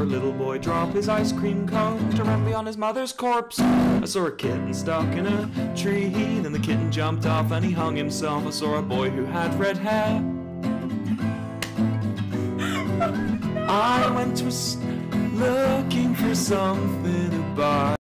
a little boy drop his ice cream cone directly on his mother's corpse. I saw a kitten stuck in a tree, then the kitten jumped off and he hung himself. I saw a boy who had red hair. I went to looking for something to buy.